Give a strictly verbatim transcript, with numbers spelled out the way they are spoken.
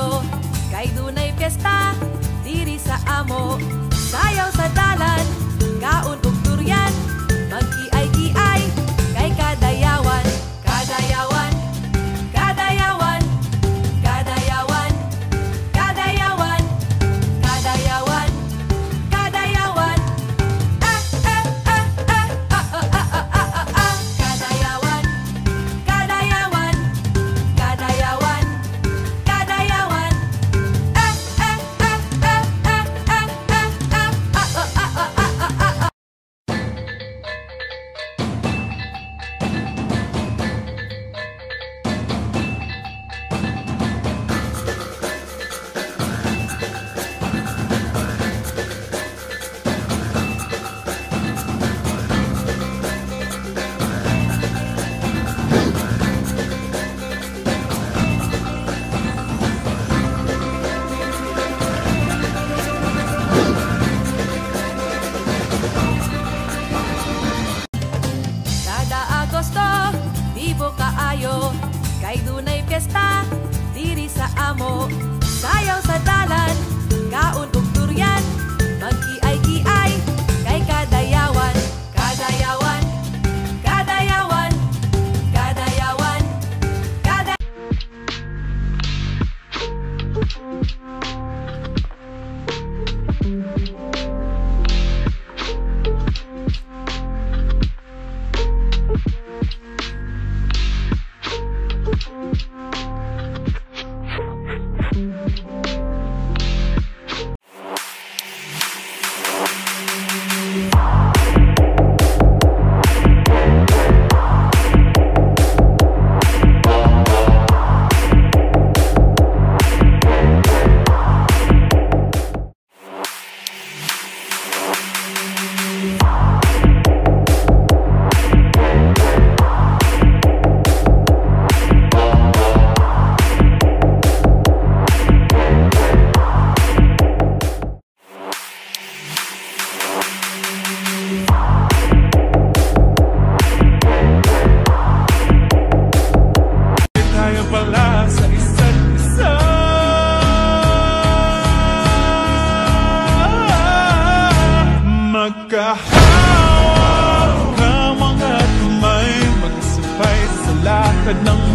kaayo, kay dunay piyesta diri sa amo. Sayaw sa dalan, kaon ug durian, mag-iay-iay kay kadayawan. Kadayawan, kadayawan, kadayawan, kadayawan, kadayawan, kadayawan. Ah, ah, ah, ah, ah, ah, ah, ah, ah, ah. Kadayawan, kadayawan, kadayawan, kadayawan. Ah, ah, ah, ah, ah, ah, ah, ah, ah, ah, ah, ah, ah. Kada Agosto, tibo kaayo, kay dunay piyesta diri sa amo. Sayaw sa dalan, kaon ug durian, mag-iay-iay kay kadayawan. Kadayawan, kadayawan, kadayawan, kada. Tayo pala sa isa't isa. Magkahawak ka mga kamay, magsabay sa lakad ng